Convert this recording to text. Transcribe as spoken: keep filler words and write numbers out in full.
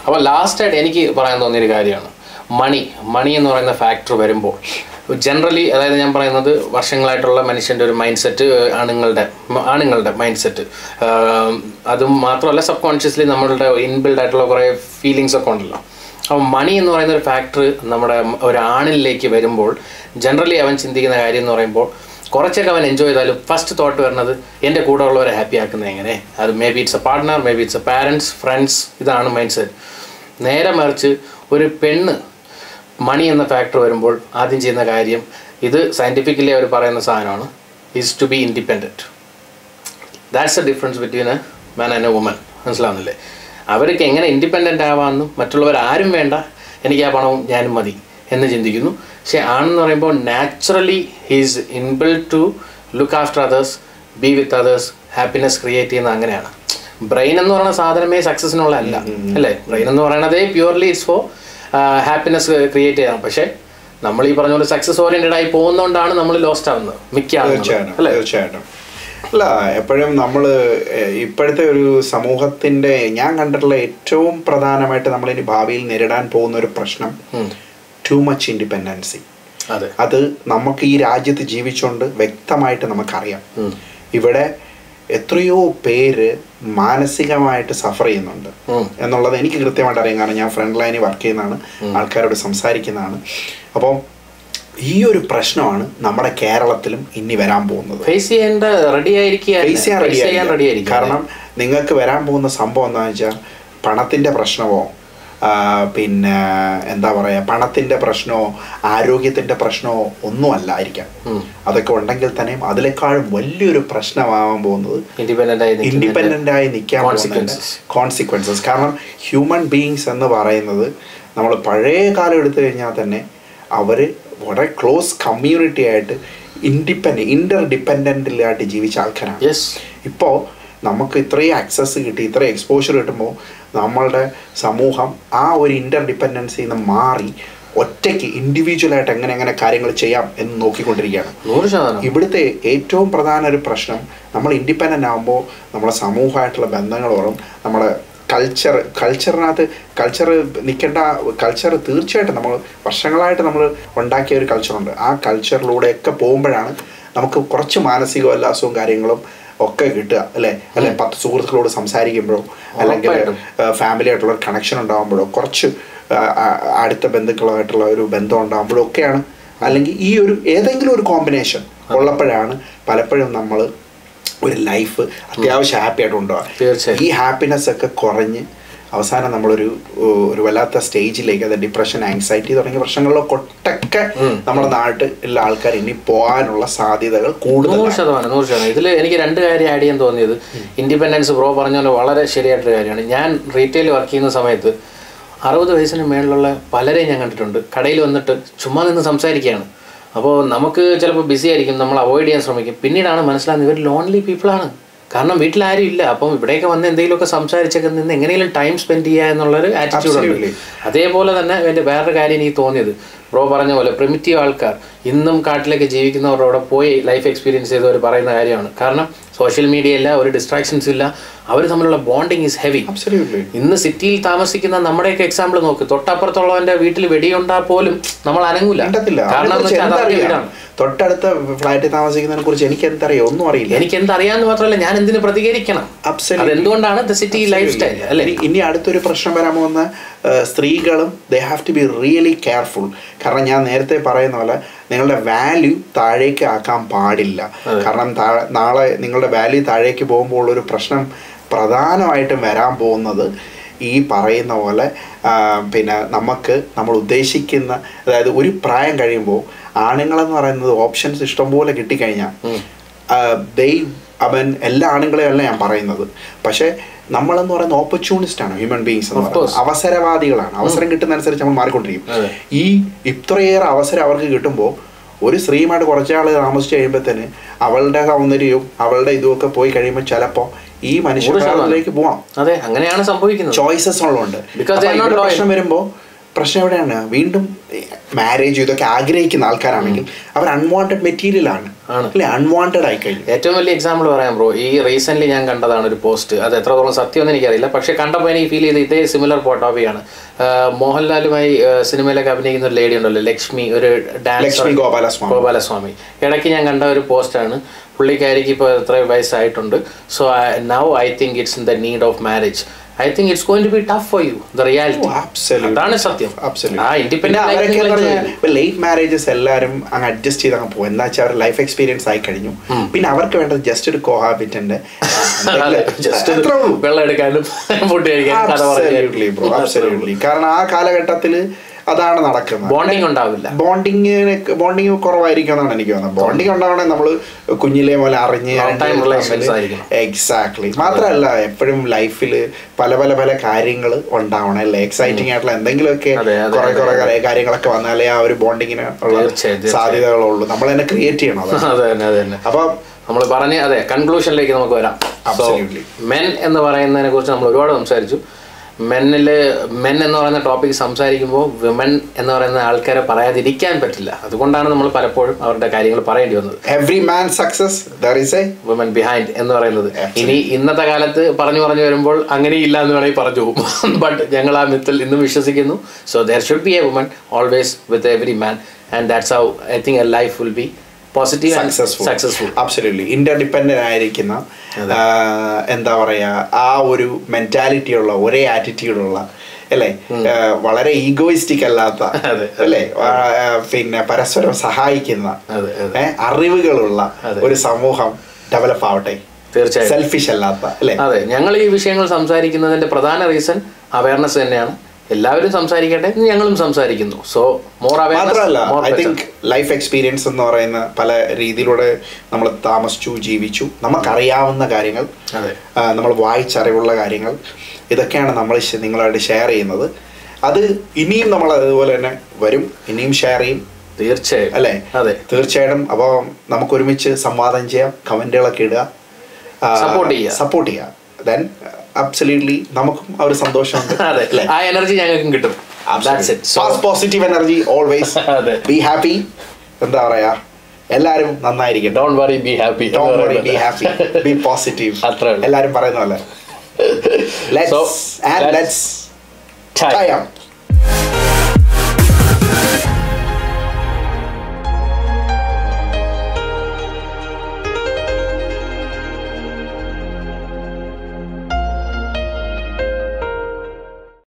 അപ്പോൾ ലാസ്റ്റായിട്ട് എനിക്ക് പറയാൻ തോന്നിയൊരു കാര്യമാണ് മണി മണി എന്ന് പറയുന്ന ഫാക്ടർ വരുമ്പോൾ ജനറലി, അതായത് ഞാൻ പറയുന്നത് വർഷങ്ങളായിട്ടുള്ള മനുഷ്യൻ്റെ ഒരു മൈൻഡ് സെറ്റ്, ആണുങ്ങളുടെ ആണുങ്ങളുടെ മൈൻഡ് സെറ്റ്, അതും മാത്രമല്ല സബ് കോൺഷ്യസ്ലി നമ്മളുടെ ഇൻബിൽഡ് ആയിട്ടുള്ള കുറേ ഫീലിങ്സ് ഒക്കെ ഉണ്ടല്ലോ. അപ്പോൾ മണി എന്ന് പറയുന്ന ഒരു ഫാക്ടർ നമ്മുടെ ഒരാണിലേക്ക് വരുമ്പോൾ ജനറലി അവൻ ചിന്തിക്കുന്ന കാര്യം എന്ന് പറയുമ്പോൾ കുറച്ചൊക്കെ അവൻ എൻജോയ് ചെയ്താലും ഫസ്റ്റ് തോട്ട് വരുന്നത് എൻ്റെ കൂടെ ഉള്ളവരെ ഹാപ്പി ആക്കുന്നത് എങ്ങനെ, അത് may be it's a partner, may be it's a parents, friends, ഇതാണ് മൈൻഡ് സെറ്റ്. നേരെ മറിച്ച് ഒരു പെണ്ണ് മണി എന്ന ഫാക്ടർ വരുമ്പോൾ ആദ്യം ചെയ്യുന്ന കാര്യം, ഇത് സയൻറ്റിഫിക്കലി അവർ പറയുന്ന സാധനമാണ്, is to be independent. That's a difference between a man and a woman. മനസ്സിലാവുന്നില്ലേ? അവർക്ക് എങ്ങനെ ഇൻഡിപെൻഡൻ്റ് ആവാമെന്നും മറ്റുള്ളവർ ആരും വേണ്ട, എനിക്ക് ആ പണവും ഞാനും മതി എന്ന് ചിന്തിക്കുന്നു. പക്ഷേ ആണെന്ന് പറയുമ്പോൾ naturally he's inbuilt to look after others, be with others, happiness create ചെയ്യുന്നത് അങ്ങനെയാണ്. ബ്രെയിൻ എന്ന് പറയുന്ന സാധനമേ സക്സസിനുള്ള അല്ല, അല്ലേ? ബ്രെയിൻ എന്ന് പറയുന്നത് purely it's for happiness create ചെയ്യാം. പക്ഷേ നമ്മൾ ഈ പറഞ്ഞ പോലെ സക്സസ് ഓറിയൻറ്റഡ് ആയി പോകുന്നതുകൊണ്ടാണ് നമ്മൾ ലോസ്റ്റ് ആവുന്നത് മിക്ക ആളുകളും, അല്ലേ? തീർച്ചയായിട്ടും. അല്ല, എപ്പോഴും നമ്മൾ ഇപ്പോഴത്തെ ഒരു സമൂഹത്തിൻ്റെ ഞാൻ കണ്ടിട്ടുള്ള ഏറ്റവും പ്രധാനമായിട്ട് നമ്മളിനി ഭാവിയിൽ നേരിടാൻ പോകുന്ന ഒരു പ്രശ്നം ടു മച്ച് ഇൻഡിപെൻഡൻസി. അത് നമുക്ക് ഈ രാജ്യത്ത് ജീവിച്ചുകൊണ്ട് വ്യക്തമായിട്ട് നമുക്കറിയാം. ഇവിടെ എത്രയോ പേര് മാനസികമായിട്ട് സഫർ ചെയ്യുന്നുണ്ട് എന്നുള്ളത് എനിക്ക് കൃത്യമായിട്ട് അറിയാം. കാരണം ഞാൻ ഫ്രണ്ട് ലൈനിൽ വർക്ക് ചെയ്യുന്നതാണ്, ആൾക്കാരോട് സംസാരിക്കുന്നതാണ്. അപ്പം ഈ ഒരു പ്രശ്നമാണ് നമ്മുടെ കേരളത്തിലും ഇനി വരാൻ പോകുന്നത്. ഫേസ് ചെയ്യേണ്ട റെഡി ആയിരിക്കും. കാരണം നിങ്ങൾക്ക് വരാൻ പോകുന്ന സംഭവം എന്താണെന്ന് വെച്ചാൽ പണത്തിൻ്റെ പ്രശ്നമോ പിന്നെ എന്താ പറയുക പണത്തിൻ്റെ പ്രശ്നമോ ആരോഗ്യത്തിൻ്റെ പ്രശ്നമോ ഒന്നും അല്ലായിരിക്കാം. അതൊക്കെ ഉണ്ടെങ്കിൽ തന്നെയും അതിനേക്കാളും വലിയൊരു പ്രശ്നമാവാൻ പോകുന്നത് ഇൻഡിപെൻഡൻ്റ് ആയി നിൽക്കാൻ പോകുന്ന കോൺസിക്വൻസസ്. കാരണം ഹ്യൂമൻ ബീയിങ്സ് എന്ന് പറയുന്നത് നമ്മൾ പഴയ കാലം എടുത്തു കഴിഞ്ഞാൽ തന്നെ അവർ വളരെ ക്ലോസ് കമ്മ്യൂണിറ്റി ആയിട്ട് ഇൻഡിപെൻഡൻ്റ് ഇൻ്റർ ഡിപ്പെൻഡൻ്റിലായിട്ട് ജീവിച്ച ആൾക്കാരാണ്. ഇപ്പോൾ നമുക്ക് ഇത്രയും ആക്സസ് കിട്ടി, ഇത്രയും എക്സ്പോഷർ കിട്ടുമ്പോൾ നമ്മളുടെ സമൂഹം ആ ഒരു ഇൻ്റർ ഡിപ്പെൻഡൻസിയിൽ നിന്ന് മാറി ഒറ്റയ്ക്ക് ഇൻഡിവിജ്വലായിട്ട് എങ്ങനെ എങ്ങനെ കാര്യങ്ങൾ ചെയ്യാം എന്ന് നോക്കിക്കൊണ്ടിരിക്കുകയാണ്. ഇവിടുത്തെ ഏറ്റവും പ്രധാന ഒരു പ്രശ്നം, നമ്മൾ ഇൻഡിപെൻഡൻ്റ് ആകുമ്പോൾ നമ്മുടെ സമൂഹമായിട്ടുള്ള ബന്ധങ്ങളോടും നമ്മുടെ കൾച്ചർ കൾച്ചറിനകത്ത് കൾച്ചർ നിൽക്കേണ്ട കൾച്ചർ തീർച്ചയായിട്ടും നമ്മൾ വർഷങ്ങളായിട്ട് നമ്മൾ ഉണ്ടാക്കിയ ഒരു കൾച്ചറുണ്ട്. ആ കൾച്ചറിലൂടെയൊക്കെ പോകുമ്പോഴാണ് നമുക്ക് കുറച്ച് മാനസിക ഉല്ലാസവും കാര്യങ്ങളും ഒക്കെ കിട്ടുക, അല്ലേ? അല്ലെ പത്ത് സുഹൃത്തുക്കളോട് സംസാരിക്കുമ്പോഴോ അല്ലെങ്കിൽ ഫാമിലി ആയിട്ടുള്ള ഒരു കണക്ഷൻ ഉണ്ടാകുമ്പോഴോ കുറച്ച് അടുത്ത ബന്ധുക്കളുമായിട്ടുള്ള ഒരു ബന്ധം ഉണ്ടാകുമ്പോഴോ ഒക്കെയാണ്, അല്ലെങ്കിൽ ഈ ഒരു ഏതെങ്കിലും ഒരു കോമ്പിനേഷൻ ഉള്ളപ്പോഴാണ് പലപ്പോഴും നമ്മൾ ഒരു ലൈഫ് അത്യാവശ്യം ഹാപ്പി ആയിട്ട് ഉണ്ടാവുക. ഈ ഹാപ്പിനെസ് ഒക്കെ കുറഞ്ഞ് അവസാനം നമ്മളൊരു ഒരു വല്ലാത്ത സ്റ്റേജിലേക്ക്, അത് ഡിപ്രഷൻ, ആങ്സൈറ്റി തുടങ്ങിയ പ്രശ്നങ്ങളിലൊക്കെ ഒട്ടൊക്കെ നമ്മുടെ നാട്ടിൽ ഉള്ള ആൾക്കാർ ഇനി പോകാനുള്ള സാധ്യതകൾ കൂടുതൽ. നൂറ് ശതമാനം നൂറ് ശതമാനം ഇതിൽ എനിക്ക് രണ്ട് കാര്യം ആഡ് ചെയ്യാൻ തോന്നിയത്, ഇൻഡിപെൻഡൻസ് ബ്രോ പറഞ്ഞ പോലെ വളരെ ശരിയായിട്ടൊരു കാര്യമാണ്. ഞാൻ റീറ്റെയിൽ വർക്ക് ചെയ്യുന്ന സമയത്ത് അറുപത് വയസ്സിന് മേളിലുള്ള പലരെയും ഞാൻ കണ്ടിട്ടുണ്ട്. കടയിൽ വന്നിട്ട് ചുമ്മാ നിന്ന് സംസാരിക്കുകയാണ്. അപ്പോൾ നമുക്ക് ചിലപ്പോൾ ബിസി ആയിരിക്കും, നമ്മൾ അവോയ്ഡ് ചെയ്യാൻ ശ്രമിക്കും. പിന്നീടാണ് മനസ്സിലാകുന്നത് ഇവർ ലോൺലി പീപ്പിളാണ്. കാരണം വീട്ടിലാരും ഇല്ല. അപ്പം ഇവിടെയൊക്കെ വന്ന് എന്തെങ്കിലുമൊക്കെ സംസാരിച്ചൊക്കെ നിന്ന് എങ്ങനെയെങ്കിലും ടൈം സ്പെൻഡ് ചെയ്യുക എന്നുള്ളൊരു ആറ്റിറ്റ്യൂഡുണ്ട്. അതേപോലെ തന്നെ എൻ്റെ വേറൊരു കാര്യം എനിക്ക് തോന്നിയത്, ബ്രോ പറഞ്ഞ പോലെ പ്രിമിറ്റീവ് ആൾക്കാർ ഇന്നും കാട്ടിലേക്ക് ജീവിക്കുന്നവരോടെ പോയി ലൈഫ് എക്സ്പീരിയൻസ് ചെയ്തവർ പറയുന്ന കാര്യമാണ്. കാരണം സോഷ്യൽ മീഡിയ ഇല്ല, ഒരു ഡിസ്ട്രാക്ഷൻസ് ഇല്ല, അവർ തമ്മിലുള്ള ബോണ്ടിങ് ഈസ് ഹെവി. ഇന്ന് സിറ്റിയിൽ താമസിക്കുന്ന നമ്മുടെയൊക്കെ എക്സാമ്പിൾ നോക്ക്, തൊട്ടപ്പുറത്തുള്ളവൻ്റെ വീട്ടിൽ വെടിയുണ്ടാ പോലും നമ്മൾ അനങ്ങൂല. കാരണം തൊട്ടടുത്ത ഫ്ലാറ്റിൽ താമസിക്കുന്നതിനെ കുറിച്ച് എനിക്ക് എന്തറിയാം, ഒന്നും അറിയില്ല. എനിക്ക് എന്തറിയാന്ന് മാത്രമല്ല, ഞാൻ എന്തിനു പ്രതികരിക്കണം? അതെന്തുകൊണ്ടാണ് ദ സിറ്റി ലൈഫ് സ്റ്റൈൽ, അല്ലേ? ഇനി അടുത്തൊരു പ്രശ്നം വരാൻ പോകുന്ന സ്ത്രീകളും they have to be really careful. കാരണം ഞാൻ നേരത്തെ പറയുന്ന പോലെ നിങ്ങളുടെ വാല്യൂ താഴേക്ക് ആക്കാൻ പാടില്ല. കാരണം നാളെ നിങ്ങളുടെ വാല്യൂ താഴേക്ക് പോകുമ്പോൾ ഒരു പ്രശ്നം പ്രധാനമായിട്ടും വരാൻ പോകുന്നത് ഈ പറയുന്ന പോലെ പിന്നെ നമുക്ക് നമ്മൾ ഉദ്ദേശിക്കുന്ന, അതായത് ഒരു പ്രായം കഴിയുമ്പോൾ ആണുങ്ങളെന്ന് പറയുന്നത് ഓപ്ഷൻസ് ഇഷ്ടംപോലെ കിട്ടിക്കഴിഞ്ഞാൽ ദൈ അവൻ എല്ലാ ആണുങ്ങളെയും അല്ല ഞാൻ പറയുന്നത്, പക്ഷേ നമ്മളെന്ന് പറയുന്ന ഓപ്പർച്യൂണിസ്റ്റാണ് ഹ്യൂമൻ ബീങ്സ് എന്ന് പറയുന്നത്. അവസരവാദികളാണ്. അവസരം കിട്ടുന്നതനുസരിച്ച് നമ്മൾ മാറിക്കൊണ്ടിരിക്കും. ഈ ഇത്രയേറെ അവസരം അവർക്ക് കിട്ടുമ്പോൾ ഒരു സ്ത്രീയുമായിട്ട് കുറച്ചാൾ താമസിച്ച് കഴിയുമ്പോഴത്തേന് അവളുടെ സൗന്ദര്യവും അവളുടെ ഇതുമൊക്കെ പോയി കഴിയുമ്പോൾ ചിലപ്പോൾ ഈ മനുഷ്യരിലേക്ക് പോവാം. അതെ, അങ്ങനെയാണ് സംഭവിക്കുന്നത്. ചോയ്സസ് ഉള്ളതുകൊണ്ട് പ്രശ്നം വരുമ്പോൾ പ്രശ്നം എവിടെയാണ്? വീണ്ടും മാരേജ് ഇതൊക്കെ ആഗ്രഹിക്കുന്ന ആൾക്കാരാണെങ്കിൽ അവർ അൺവാണ്ടഡ് മെറ്റീരിയലാണ്. അല്ലെ അൺവാണ്ടഡ് ആയി കഴിഞ്ഞു. ഏറ്റവും വലിയ എക്സാമ്പിൾ പറയാം ബ്രോ, ഈ റീസെന്റ് ഞാൻ കണ്ടതാണ് ഒരു പോസ്റ്റ്, അത് എത്രത്തോളം സത്യമൊന്നും എനിക്കറിയില്ല, പക്ഷെ കണ്ടപ്പോൾ എനിക്ക് ഫീൽ ചെയ്ത് ഇതേ സിമിലർ ടോപ്പിക്കാണ്. മോഹൻലാലുമായി സിനിമയിലൊക്കെ അഭിനയിക്കുന്ന ഒരു ലേഡി ഉണ്ടല്ലോ, ലക്ഷ്മി, ഒരു ഡാൻസർ, ഗോപാലസ്വാമി. ഇടയ്ക്ക് ഞാൻ കണ്ട ഒരു പോസ്റ്റാണ്, പുള്ളിക്കാരിക്ക് ഇപ്പോൾ എത്ര വയസ്സായിട്ടുണ്ട്. So now I think it's in the need of marriage. I think it's going to be tough for you, the reality. Oh, absolutely. അതാണ് സത്യം. Absolutely. ആ ഇൻഡിപെൻഡന്റ് ലൈഫ് മാരേജസ് എല്ലാവരും അങ്ങ് അഡ്ജസ്റ്റ് ചെയ്ത് അങ്ങ് പോകും. എന്താ വെച്ചാൽ അവർ ലൈഫ് എക്സ്പീരിയൻസ് ആയി കഴിഞ്ഞു. പിന്നെ അവർക്ക് വേണ്ടത് ജസ്റ്റ് ഒരു കോഹാബിറ്റന്റ് വെള്ളം എടുക്കാനും ഫുഡ് കഴിക്കാനും. കാരണം ആ കാലഘട്ടത്തിൽ അതാണ് നടക്കുന്നത്. ബോണ്ടിങ് ഉണ്ടാവില്ല. ബോണ്ടിങ്ങിന് ബോണ്ടിങ് കുറവായിരിക്കും എന്നാണ് എനിക്ക് തോന്നുന്നത്. ബോണ്ടിങ് ഉണ്ടാവണേ നമ്മൾ കുഞ്ഞിലെ പോലെ അറിഞ്ഞ് എക്സാക്ട്ലി. മാത്രമല്ല എപ്പോഴും ലൈഫിൽ പല പല പല കാര്യങ്ങൾ ഉണ്ടാവണം അല്ലേ, എക്സൈറ്റിംഗ് ആയിട്ടുള്ള എന്തെങ്കിലുമൊക്കെ കുറെ കുറെ കാര്യങ്ങളൊക്കെ വന്നാലേ ആ ഒരു ബോണ്ടിങ്ങിന് ഉള്ള സാധ്യതകളുള്ളൂ. നമ്മൾ തന്നെ ക്രിയേറ്റ് ചെയ്യണം. അപ്പൊ നമ്മൾ പറഞ്ഞ അതെ കൺക്ലൂഷനിലേക്ക് നമുക്ക് വരാം. മെൻ എന്ന് പറയുന്നതിനെ കുറിച്ച് നമ്മൾ ഒരുപാട് സംസാരിച്ചു. മെന്നിൽ മെൻ എന്ന് പറയുന്ന ടോപ്പിക് സംസാരിക്കുമ്പോൾ വിമൻ എന്ന് പറയുന്ന ആൾക്കാരെ പറയാതിരിക്കാൻ പറ്റില്ല. അതുകൊണ്ടാണ് നമ്മൾ പലപ്പോഴും അവരുടെ കാര്യങ്ങൾ പറയേണ്ടി വന്നത്. Every man success there is a woman behind എന്ന് പറയുന്നത്. ഇനി ഇന്നത്തെ കാലത്ത് പറഞ്ഞു പറഞ്ഞു വരുമ്പോൾ അങ്ങനെയില്ല എന്ന് വേണമെങ്കിൽ പറഞ്ഞു പോകും. ബട്ട് ഞങ്ങൾ ആ മിത്തിൽ ഇന്നും വിശ്വസിക്കുന്നു. So there should be a woman always with every man, and that's how I think a life will be positive successful successful absolutely. Interdependent ആയിരിക്കുന്ന എന്താ പറയാ ആ ഒരു മെന്റാലിറ്റി ഉള്ള, ഒരേ ആറ്റിറ്റ്യൂഡുള്ള അല്ലേ, വളരെ ഈഗോയിസ്റ്റിക് അല്ലാത്ത അല്ലേ, പിന്നെ പരസ്പരം സഹായിക്കുന്ന അറിവുകളുള്ള ഒരു സമൂഹം ഡെവലപ്പ് ആവട്ടെ. തീർച്ചയായും സെൽഫിഷ് അല്ലാത്ത അല്ലേ. അതെ, ഞങ്ങൾ ഈ വിഷയങ്ങൾ സംസാരിക്കുന്നതിന്റെ പ്രധാന റീസൺ അവയർനെസ് തന്നെയാണ്. എല്ലാവരും സംസാരിക്കട്ടെ, ഞങ്ങളും സംസാരിക്കുന്നു. സോ മോർ മാത്രമല്ല ഐ തിങ്ക് ലൈഫ് എക്സ്പീരിയൻസ് എന്ന് പറയുന്ന പല രീതിയിലൂടെ നമ്മൾ താമസിച്ചു, ജീവിച്ചു, നമുക്കറിയാവുന്ന കാര്യങ്ങൾ, നമ്മൾ വായിച്ചറിവുള്ള കാര്യങ്ങൾ, ഇതൊക്കെയാണ് നമ്മൾ നിങ്ങളായിട്ട് ഷെയർ ചെയ്യുന്നത്. അത് ഇനിയും നമ്മൾ അതുപോലെ തന്നെ വരും, ഇനിയും ഷെയർ ചെയ്യും. തീർച്ചയായും അല്ലേ? അതെ, തീർച്ചയായിട്ടും. അപ്പോൾ നമുക്ക് ഒരുമിച്ച് സംവാദം ചെയ്യാം, കമന്റുകളൊക്കെ ഇടുക, സപ്പോർട്ട് ചെയ്യുക സപ്പോർട്ട് ചെയ്യുക ദെൻ അബ്സല്യൂട്ട്ലി നമുക്കും ആ ഒരു സന്തോഷമുണ്ട്. ആ എനർജി ഞങ്ങൾക്കും കിട്ടും. Positive energy always. Be happy. എന്താ പറയാ, എല്ലാരും നന്നായിരിക്കും. Don't worry, be happy. Don't worry, be happy, be positive. എല്ലാരും പറയുന്ന പോലെ. Let's and let's time